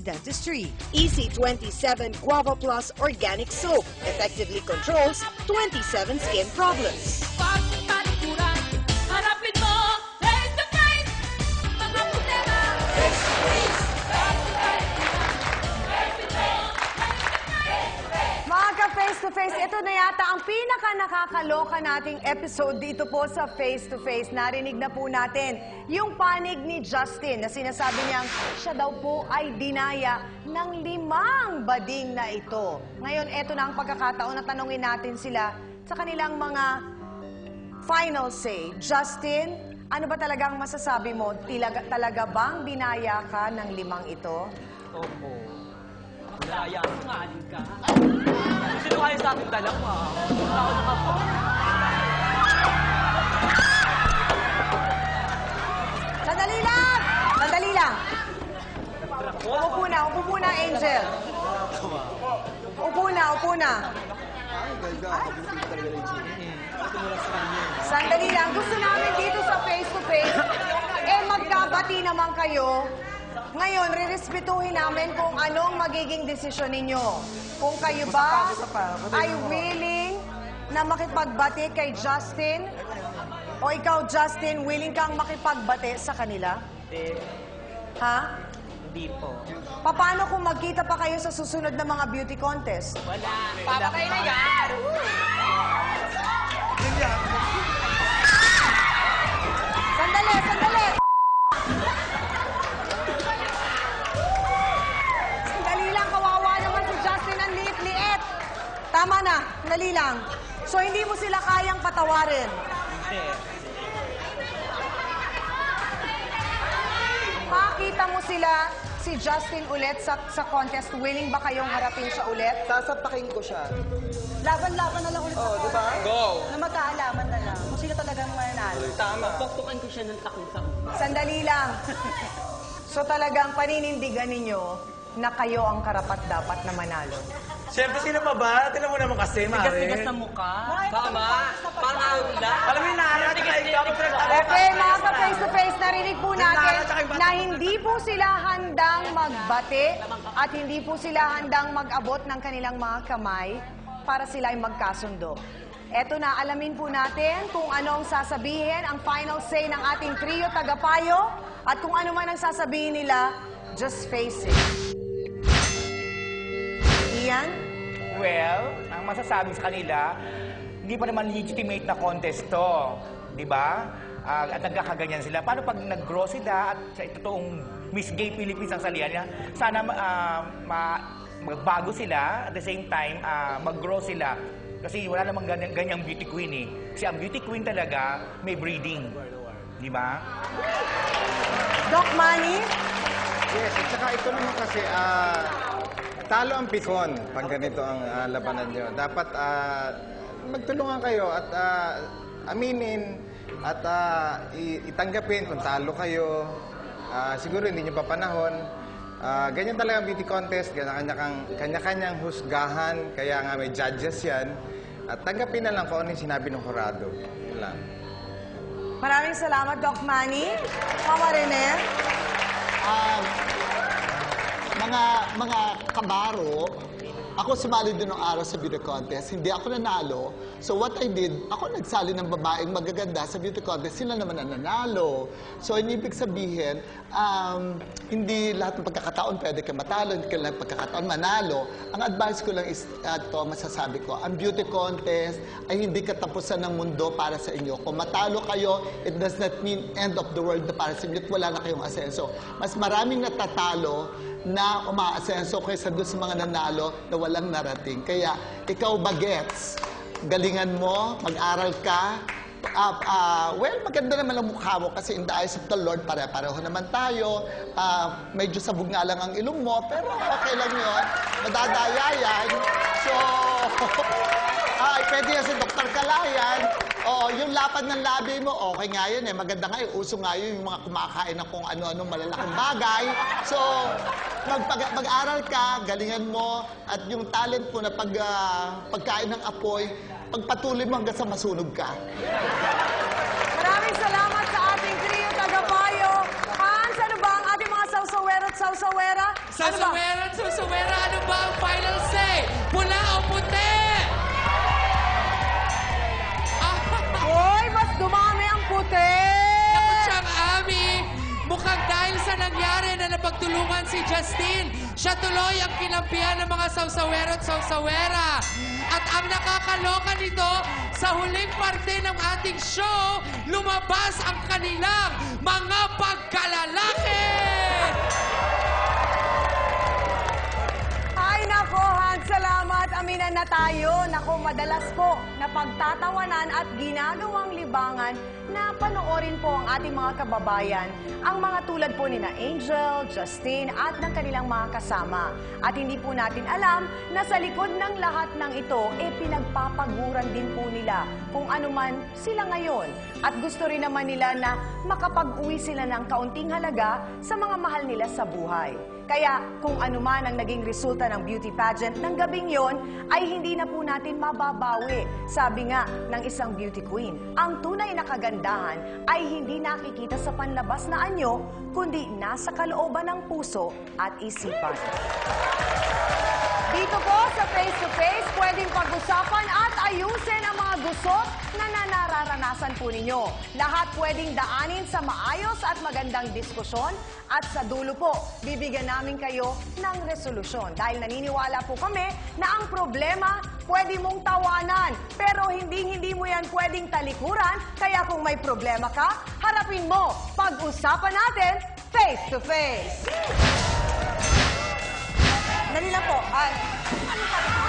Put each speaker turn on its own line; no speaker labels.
Dentistry. Easy 27 Guava Plus Organic Soap effectively controls 27 skin problems.
Face-to-face, ito na yata ang pinaka-nakakaloka nating episode dito po sa Face-to-Face. Narinig na po natin yung panig ni Justin na sinasabi niyang siya daw po ay dinaya ng 5 bading na ito. Ngayon, ito na ang pagkakataon na tanungin natin sila sa kanilang mga final say. Justin, ano ba talagang masasabi mo? Talaga bang dinaya ka ng 5 ito?
Opo. Dinaya ko nga, ka. Sino kayo sa ating dalawa? Ako na po.
Sandali lang! Sandali lang! Upo na, Angel. Upo na. Sandali lang. Gusto namin dito sa face-to-face, magkabati naman kayo. Ngayon, rirespetuhin namin kung anong magiging desisyon ninyo. Kung kayo ba ay willing na makipagbati kay Justin, o ikaw, Justin, willing kang makipagbati sa kanila?
Hindi.
Ha?
Hindi po.
Paano kung magkita pa kayo sa susunod na mga beauty contest?
Wala. Papatay na yan!
Sandali! Sandali lang, kawawa naman si Justin, ang liit-liit. Tama na, sandali lang. So, hindi mo sila kayang patawarin?
Hindi.
Makita mo sila, si Justin ulit sa contest, willing ba kayong harapin siya ulit?
Sasapakin ko siya.
Laban-laban na lang ulit sa
Diba?
Go!
Na magkaalaman na lang. Kung sino talagang mananalo.
Tama. Pagpukan ko siya ng takot.
Sandali lang. So talagang paninindigan ninyo na kayo ang karapat-dapat na manalo.
Siyempre, sino pa ba? Tignan mo naman kasi, Mare.
Tigas-tigas sa mukha. Tama. Parang
Alam mo yung nahanap ka ikaw.
Okay, mga ka-face-to-face, narinig po natin na hindi po sila handang magbate at hindi po sila handang mag-abot ng kanilang mga kamay para sila ay magkasundo. Eto na, alamin po natin kung ano ang sasabihin, ang final say ng ating trio tagapayo, at kung ano man ang sasabihin nila, just face it. Ian?
Well, ang masasabi sa kanila, hindi pa naman legitimate na contest to. Di ba? At nagkakaganyan sila. Paano pag nag-grow sila at sa totoong Miss Gay Philippines ang salihan niya, sana magbago sila, at the same time, mag-grow sila. Kasi wala namang ganyang beauty queen eh. Kasi ang beauty queen talaga, may breeding. Di ba?
Doc Manny?
Yes, at saka ito naman kasi, talo ang pikon pag ganito ang labanan nyo. Dapat magtulungan kayo at aminin at itanggapin kung talo kayo. Siguro hindi nyo pa panahon. Ganyan talaga ang beauty contest, kanya-kanyang husgahan, kaya nga may judges yan. At tanggapin na lang kung ano yung sinabi ng hurado. Yun lang.
Maraming salamat, Doc Manny. Mama Rene?
Mga kabaro, ako sumali din ng araw sa beauty contest. Hindi ako nanalo. So what I did, ako nagsali ng babaeng magaganda sa beauty contest. Sila naman ang nanalo. So ang ibig sabihin, hindi lahat ng pagkakataon pwede ka matalo, hindi ka lang pagkakataon manalo. Ang advice ko lang is, ito masasabi ko, ang beauty contest ay hindi katapusan ng mundo para sa inyo. Kung matalo kayo, it does not mean end of the world na para sa inyo. Wala na kayong asenso. Mas maraming natatalo na umaasenso kaysa doon sa mga nanalo na walang narating. Kaya, ikaw bagets, galingan mo, mag-aral ka. Well, maganda naman ang mukha mo kasi in the eyes of the Lord, pare-pareho naman tayo. Medyo sabog nga lang ang ilong mo, pero okay lang yun. Madadaya yan. So, pwede yan si Dr. Kalayan. Yung lapad ng labi mo, okay nga yun eh. Maganda nga yun. Uso nga yun yung mga kumakain ng kung ano-ano malalaking bagay. So, mag-aral ka, galingan mo, at yung talent mo na pagkain ng apoy, pagpatuloy mo hanggang sa masunog ka.
Maraming salamat sa ating trio tagapayo. Hans, ano ba ang ating mga sausawero at sausawera?
Sawera, ano ba ang final say? Pula o puti?
Hoy, mas dumami ang puti!
Ako siyang Ami, mukhang dahil sa nangyari na napagtulungan si Justin, siya tuloy ang kinampihan ng mga sawsawero at sawsawera. At ang nakakaloka nito, sa huling parte ng ating show, lumabas ang kanilang mga pagkalalaki!
Ay nako, Hans, salamat. Aminan na tayo. Nako, madalas po na pagtatawanan at ginagawang libangan na panoorin po ang ating mga kababayan. Ang mga tulad po ni na Angel, Justin at ng kanilang mga kasama. At hindi po natin alam na sa likod ng lahat ng ito, pinagpapaguran din po nila kung ano man sila ngayon. At gusto rin naman nila na makapag-uwi sila ng kaunting halaga sa mga mahal nila sa buhay. Kaya kung ano man ang naging resulta ng beauty pageant ng gabing yon, ay hindi na po natin mababawi. Sabi nga ng isang beauty queen, ang tunay na kagandahan ay hindi nakikita sa panlabas na anyo, kundi nasa kalooban ng puso at isipan. Dito po sa Face to Face, pwedeng pag-usapan at ayusin ang mga gusot na nararanasan po ninyo. Lahat pwedeng daanin sa maayos at magandang diskusyon at sa dulo po, bibigyan namin kayo ng resolusyon. Dahil naniniwala po kami na ang problema pwede mong tawanan, pero hindi mo yan pwedeng talikuran. Kaya kung may problema ka, harapin mo. Pag-usapan natin face to face.
Dali lang po. Ano sabi ko?